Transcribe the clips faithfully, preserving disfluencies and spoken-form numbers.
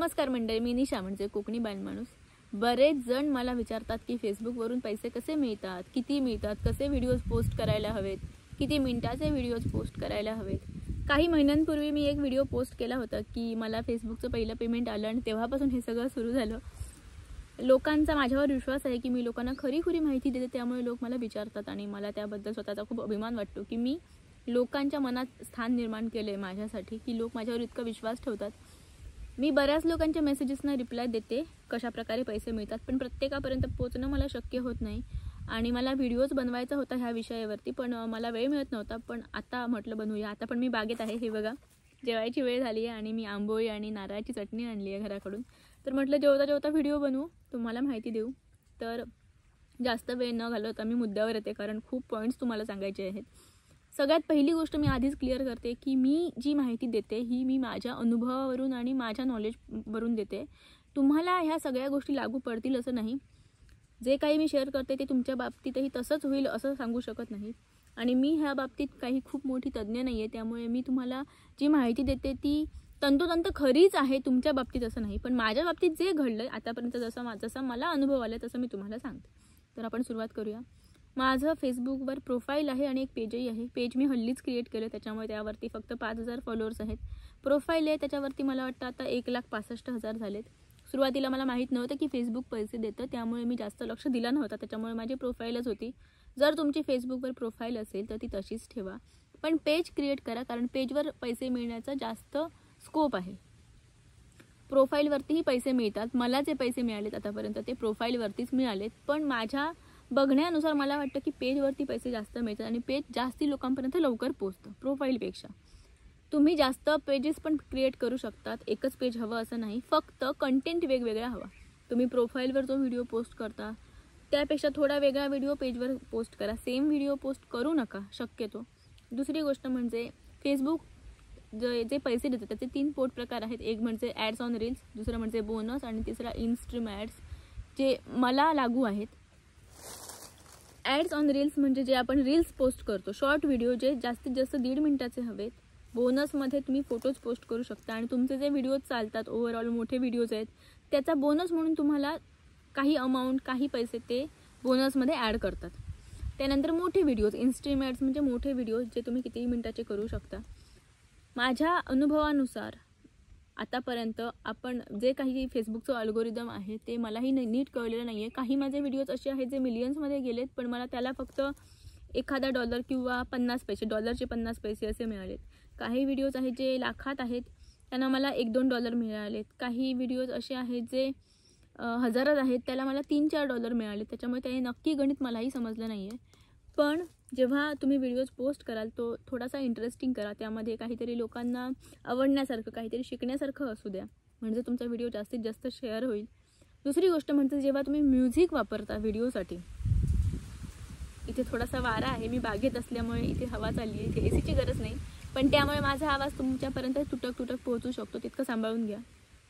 नमस्कार मंडळी, मी निशा म्हणजे कोकणी बालमाणूस। बरेच जण मला विचारतात की फेसबुकवरून पैसे कसे मिळतात, किती मिळतात, कसे व्हिडिओज पोस्ट करायला हवेत, किती मिनिटाचे व्हिडिओज पोस्ट करायला हवेत। काही महिन्यांपूर्वी मी एक व्हिडिओ पोस्ट केला होता की मला फेसबुकचं पहिलं पेमेंट आलं आणि तेव्हापासून हे सगळं सुरू झालं। लोकांचा माझ्यावर विश्वास आहे की मी लोकांना खरी-खुरी माहिती देते, त्यामुळे लोक मला विचारतात आणि मला त्याबद्दल स्वतःचा खूप अभिमान वाटतो की मी लोकांच्या मनात स्थान निर्माण केले माझ्यासाठी, की लोक माझ्यावर इतका विश्वास ठेवतात। मी बऱ्याच लोकांच्या मेसेजेसना रिप्लाय देते कशा प्रकारे पैसे मिळतात, पण प्रत्येकापर्यंत पोहोचणं मला शक्य होत नाही आणि मला व्हिडिओज बनवायचा होता ह्या विषयावरती, पण मला वेळ मिळत नव्हता। पण आता म्हटलं बनवूया। आता पण मी बागेत आहे, हे बघा जेवायची वेळ झाली आहे आणि मी आंबोळी आणि नारळाची चटणी आणली आहे घराकडून। तर म्हटलं जेवता जेवता व्हिडिओ बनवू, तुम्हाला माहिती देऊ। तर जास्त वेळ न घालवता मी मुद्द्यावर येते, कारण खूप पॉईंट्स तुम्हाला सांगायचे आहेत। सगळ्यात पहिली गोष्ट मी आधीच क्लिअर करते की मी जी माहिती देते ही मी माझ्या अनुभवावरून आणि माझ्या नॉलेजवरून देते। तुम्हाला ह्या सगळ्या गोष्टी लागू पडतील असं नाही। जे काही मी शेअर करते ते तुमच्या बाबतीतही तसंच होईल असं सांगू शकत नाही आणि मी ह्या बाबतीत काही खूप मोठी तज्ञ नाही आहे, त्यामुळे मी तुम्हाला जी माहिती देते ती तंतोतंत खरीच आहे, तुमच्या बाबतीत असं नाही। पण माझ्या बाबतीत जे घडलं आतापर्यंत, जसं जसा मला अनुभव आला तसं मी तुम्हाला सांगते। तर आपण सुरुवात करूया। माझं फेसबुकवर प्रोफाईल आहे आणि एक पेजही आहे। पेज मी हल्लीच क्रिएट केलं, त्याच्यामुळे त्यावरती फक्त पाच हजार फॉलोअर्स आहेत। प्रोफाईल आहे त्याच्यावरती मला वाटतं आता एक लाख पासष्ट हजार झालेत। सुरुवातीला मला माहीत नव्हतं की फेसबुक पैसे देतं, त्यामुळे मी जास्त लक्ष दिलं नव्हतं, त्याच्यामुळे माझी प्रोफाईलच होती। जर तुमची फेसबुकवर प्रोफाईल असेल तर ती तशीच ठेवा, पण पेज क्रिएट करा, कारण पेजवर पैसे मिळण्याचा जास्त स्कोप आहे। प्रोफाईलवरतीही पैसे मिळतात, मला जे पैसे मिळालेत आतापर्यंत ते प्रोफाईलवरतीच मिळालेत, पण माझ्या बघण्यानुसार मला वाटतं की पेजवरती पैसे जास्त मिळतात आणि पेज जास्ती लोकांपर्यंत लवकर पोहोचतं प्रोफाईलपेक्षा। तुम्ही जास्त पेजेस पण क्रिएट करू शकतात, एकच पेज हवं असं नाही, फक्त कंटेंट वेगवेगळा हवा। तुम्ही प्रोफाईलवर जो व्हिडिओ पोस्ट करता त्यापेक्षा थोडा वेगळा व्हिडिओ पेजवर पोस्ट करा, सेम व्हिडिओ पोस्ट करू नका शक्यतो। दुसरी गोष्ट म्हणजे फेसबुक जे जे पैसे देतात त्याचे तीन पोट प्रकार आहेत। एक म्हणजे ॲड्स ऑन रील्स, दुसरं म्हणजे बोनस आणि तिसरा इन स्ट्रीम ॲड्स, जे मला लागू आहेत। ॲड्स ऑन रील्स म्हणजे जे आपण रील्स पोस्ट करतो, शॉर्ट व्हिडिओ जे जास्तीत जास्त दीड मिनिटाचे हवेत। बोनसमध्ये तुम्ही फोटोज पोस्ट करू शकता आणि तुमचे जे व्हिडिओज चालतात, ओव्हरऑल मोठे व्हिडिओज आहेत, त्याचा बोनस म्हणून तुम्हाला काही अमाऊंट, काही पैसे ते बोनसमध्ये ॲड करतात। त्यानंतर मोठे व्हिडिओज, इन स्ट्रीम ॲड्स म्हणजे मोठे व्हिडिओज जे तुम्ही कितीही मिनिटाचे करू शकता। माझ्या अनुभवानुसार आतापर्यंत आपण जे काही फेसबुकचं अल्गोरिदम आहे ते मलाही नीट कळलेलं नाही आहे। काही माझे व्हिडिओज असे आहेत जे मिलियन्समध्ये गेलेत, पण मला त्याला फक्त एखादा डॉलर किंवा पन्नास पैसे, डॉलरचे पन्नास पैसे असे मिळालेत। काही व्हिडिओज आहेत जे लाखात आहेत, त्यांना मला एक दोन डॉलर मिळालेत। काही व्हिडिओज असे आहेत जे हजारात आहेत, त्याला मला तीन चार डॉलर मिळाले, त्याच्यामुळे ते नक्की गणित मलाही समजलं नाही आहे। पण जेव्हा तुम्ही व्हिडिओज पोस्ट कराल तो थोडासा इंटरेस्टिंग करा, त्यामध्ये काहीतरी लोकांना आवडण्यासारखं, काहीतरी शिकण्यासारखं असू द्या, म्हणजे तुमचा व्हिडिओ जास्तीत जास्त शेअर होईल। दुसरी गोष्ट म्हणजे जेव्हा तुम्ही म्युझिक वापरता व्हिडिओसाठी, इथे थोडासा वारा आहे, मी बागेत असल्यामुळे इथे हवा चालली आहे, इथे ए सीची गरज नाही, पण त्यामुळे माझा आवाज तुमच्यापर्यंत तुटक तुटक पोहोचू शकतो, तितकं सांभाळून घ्या।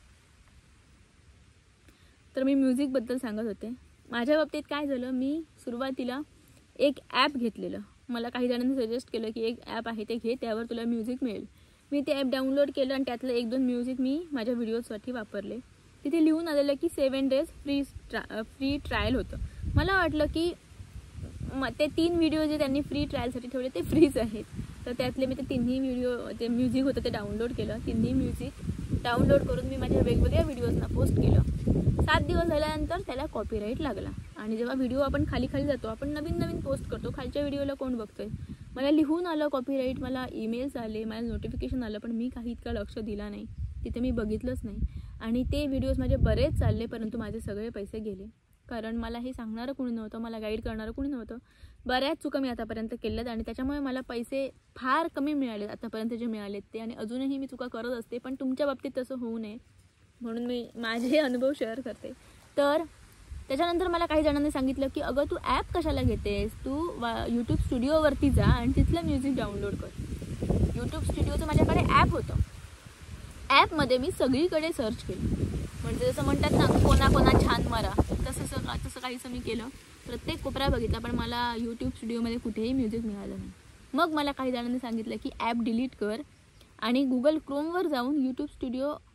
तर मी म्युझिकबद्दल सांगत होते। माझ्या बाबतीत काय झालं, मी सुरुवातीला एक ॲप घेतलेलं, मला काही जणांनी सजेस्ट केलं की एक ॲप आहे ते घे, त्यावर तुला म्युझिक मिळेल। मी ते ॲप डाउनलोड केलं आणि त्यातलं एक दोन म्युझिक मी माझ्या व्हिडिओजसाठी वापरले। तिथे लिहून आलेलं की सेवन डेज फ्री ट्रा फ्री ट्रायल होतं। मला वाटलं की म ते तीन व्हिडिओ जे त्यांनी फ्री ट्रायलसाठी ठेवले ते फ्रीच आहेत, तर त्यातले मी ते तिन्ही व्हिडिओ, ते म्युझिक होतं ते डाउनलोड केलं। तिन्ही म्युझिक डाउनलोड करून मी माझ्या वेगवेगळ्या व्हिडिओजना पोस्ट केलं। सात दिवस झाल्यानंतर त्याला कॉपीराईट लागला आणि जेव्हा व्हिडिओ आपण खाली खाली जातो, आपण नवीन नवीन पोस्ट करतो, खालच्या व्हिडिओला कोण बघतोय, मला लिहून आलं कॉपीराईट, मला ईमेल्स आले, मला नोटिफिकेशन आलं, पण मी काही इतका लक्ष दिला नाही, तिथे मी बघितलंच नाही आणि ते व्हिडिओज माझे बरेच चालले, परंतु माझे सगळे पैसे गेले, कारण मला हे सांगणारं कोणी नव्हतं, मला गाईड करणारं कोणी नव्हतं। बऱ्याच चुका मी आतापर्यंत केल्यात आणि त्याच्यामुळे मला पैसे फार कमी मिळालेत आतापर्यंत जे मिळालेत ते, आणि अजूनही मी चुका करत असते, पण तुमच्या बाबतीत तसं होऊ नये म्हणून मी माझे अनुभव शेअर करते। तर त्याच्यानंतर मला काही जणांनी सांगितलं की अगं तू ॲप कशाला घेतेस, तू यूट्यूब स्टुडिओवरती जा आणि तिथलं म्युझिक डाउनलोड कर। यूट्यूब स्टुडिओचं माझ्याकडे ॲप होतं, ॲपमध्ये मी सगळीकडे सर्च केलं, म्हणजे जसं म्हणतात ना कोणा कोणा छान मारा, तसं सगळं तसं काहीसं मी केलं, प्रत्येक कोपरा बघितला, पण मला यूट्यूब स्टुडिओमध्ये कुठेही म्युझिक मिळालं नाही। मग मला काही जणांनी सांगितलं की ॲप डिलीट कर आणि गुगल क्रोमवर जाऊन YouTube studio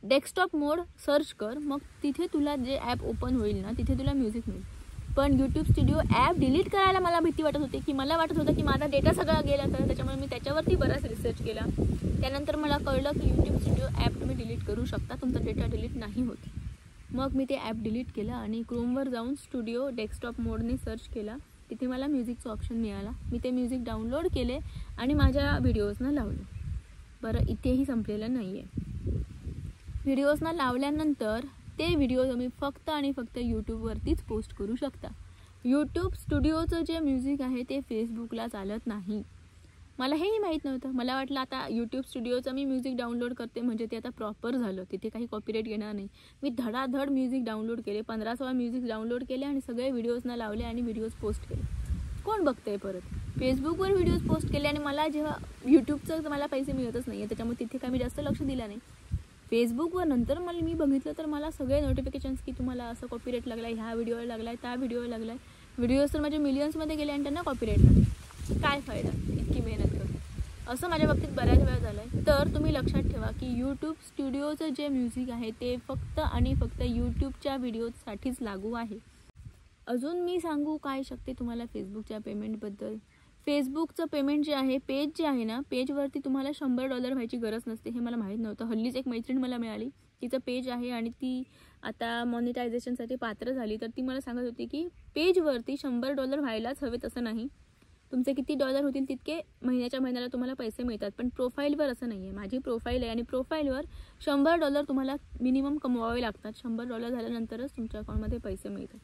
desktop mode search कर, मग तिथे तुला जे ॲप ओपन होईल ना तिथे तुला म्युझिक मिळेल. पण यूट्यूब स्टुडिओ ॲप डिलीट करायला मला भीती वाटत होती, की मला वाटत होतं की माझा डेटा सगळा गेला तर, त्याच्यामुळे मी त्याच्यावरती बराच रिसर्च केला. त्यानंतर मला कळलं की यूट्यूब स्टुडिओ ॲप तुम्ही डिलीट करू शकता, तुमचा डेटा डिलीट नाही होत. मग मी ते ॲप डिलीट केलं आणि क्रोमवर जाऊन स्टुडिओ डेस्कटॉप मोडने सर्च केला. तिथे मला म्युझिकचं ऑप्शन मिळाला. मी ते म्युझिक डाउनलोड केले आणि माझ्या व्हिडिओजना लावले. बरं, इथेही संपलेलं नाही आहे. व्हिडिओजना लावल्यानंतर ते व्हिडिओ तुम्ही फक्त आणि फक्त यूट्यूबवरतीच पोस्ट करू शकता. यूट्यूब स्टुडिओचं जे म्युझिक आहे ते फेसबुकला चालत नाही. मला हेही माहीत नव्हतं. मला वाटलं आता यूट्यूब स्टुडिओचं मी म्युझिक डाउनलोड करते म्हणजे ते आता प्रॉपर झालं, तिथे काही कॉपीराईट येणार नाही. मी धडाधड म्युझिक डाउनलोड केले, पंधरा सोळा म्युझिक डाउनलोड केले आणि सगळे व्हिडिओजना लावले आणि व्हिडिओज पोस्ट केले. कोण बघतंय परत? फेसबुकवर व्हिडिओज पोस्ट केले आणि मला जेव्हा यूट्यूबचं मला पैसे मिळतच नाही आहे, त्याच्यामुळे तिथे काही मी जास्त लक्ष दिलं नाही. फेसबुकवर नंतर मला मी बघितलं तर मला सगळे नोटिफिकेशन्स की तुम्हाला असं कॉपीराईट लागला आहे, ह्या व्हिडिओला लागला आहे, त्या व्हिडिओला लागला आहे. व्हिडिओज तर माझे मिलियन्समध्ये गेले आणि त्यांना कॉपीराईट लागले. काय फायदा इतकी मेहनत करून? असं माझ्या बाबतीत बऱ्याच वेळा झालं आहे. तर तुम्ही लक्षात ठेवा की यूट्यूब स्टुडिओचं जे म्युझिक आहे ते फक्त आणि फक्त यूट्यूबच्या व्हिडिओजसाठीच लागू आहे. अजून मी सांगू काय शकते तुम्हाला फेसबुकच्या पेमेंटबद्दल. फेसबुकचं पेमेंट जे आहे, पेज जे आहे ना, पेजवरती तुम्हाला शंभर डॉलर व्हायची गरज नसते. हे मला माहीत नव्हतं. हल्लीच एक मैत्रीण मला मिळाली, तिचं पेज आहे आणि ती आता मॉनिटायझेशनसाठी पात्र झाली. तर ती मला सांगत होती की पेजवरती शंभर डॉलर व्हायलाच हवेत असं नाही, तुमचे किती डॉलर होतील तितके महिन्याच्या महिन्याला तुम्हाला पैसे मिळतात. पण प्रोफाईलवर असं नाही आहे. माझी प्रोफाईल आहे आणि प्रोफाईलवर शंभर डॉलर तुम्हाला मिनिमम कमवावे लागतात. शंभर डॉलर झाल्यानंतरच तुमच्या अकाउंटमध्ये पैसे मिळतात.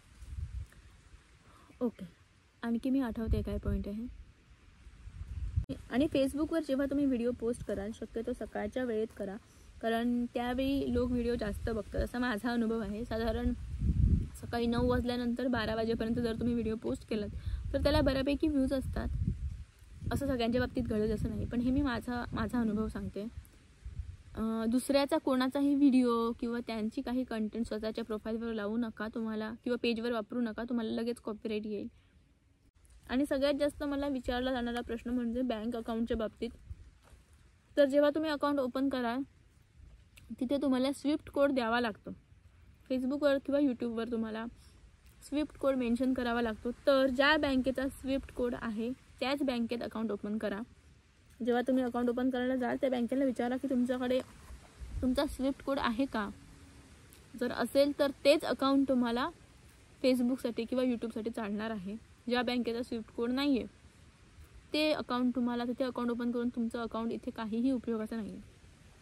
ओके, आणखी मी आठवते काय पॉईंट आहे. आणि फेसबुकवर जेव्हा तुम्ही व्हिडिओ पोस्ट कराल शक्यतो सकाळच्या वेळेत करा, कारण त्यावेळी लोक व्हिडिओ जास्त बघतात. असा माझा अनुभव आहे. साधारण सकाळी नऊ वाजल्यानंतर बारा वाजेपर्यंत जर तुम्ही व्हिडिओ पोस्ट केलात तर त्याला बऱ्यापैकी व्ह्यूज असतात. असं सगळ्यांच्या बाबतीत घडत असं नाही, पण हे मी माझा माझा अनुभव सांगते. दुसऱ्याचा कोणाचाही व्हिडिओ किंवा त्यांची काही कंटेंट स्वतःच्या प्रोफाईलवर लावू नका तुम्हाला, किंवा पेजवर वापरू नका, तुम्हाला लगेच कॉपीराईट येईल. आणि सगळ्यात जास्त मला विचारला जाणारा प्रश्न म्हणजे बँक अकाउंटच्या बाबतीत. तर जेव्हा तुम्ही अकाउंट ओपन कराल तिथे तुम्हाला स्विफ्ट कोड द्यावा लागतो. फेसबुकवर किंवा यूट्यूबवर तुम्हाला स्विफ्ट कोड मेन्शन करावा लागतो. तर ज्या बँकेचा स्विफ्ट कोड आहे त्याच बँकेत अकाउंट ओपन करा. जेव्हा तुम्ही अकाउंट ओपन करायला जाल त्या बँकेला विचारा की तुमच्याकडे तुमचा स्विफ्ट कोड आहे का. जर असेल तर तेच अकाउंट तुम्हाला फेसबुकसाठी किंवा यूट्यूबसाठी चालणार आहे. ज्या बँकेचा स्विफ्ट कोड नाही आहे ते अकाउंट तुम्हाला तिथे अकाउंट ओपन करून तुमचं अकाउंट इथे काहीही उपयोगाचं नाही आहे.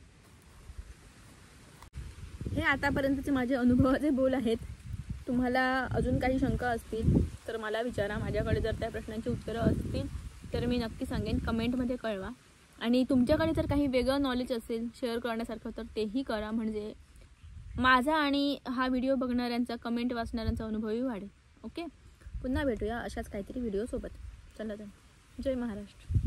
हे आतापर्यंतचे माझे अनुभवाचे बोल आहेत. तुम्हाला अजून काही शंका असतील तर मला विचारा. माझ्याकडे जर त्या प्रश्नांची उत्तरं असतील तर मी नक्की सांगेन, कमेंटमध्ये कळवा. आणि तुमच्याकडे जर काही वेगळं नॉलेज असेल शेअर करण्यासारखं तर तेही करा, म्हणजे माझा आणि हा व्हिडिओ बघणाऱ्यांचा, कमेंट वाचणाऱ्यांचा अनुभवही वाढेल. ओके, पुन्हा भेटूया अशाच काहीतरी व्हिडिओसोबत. चला तर, जय महाराष्ट्र.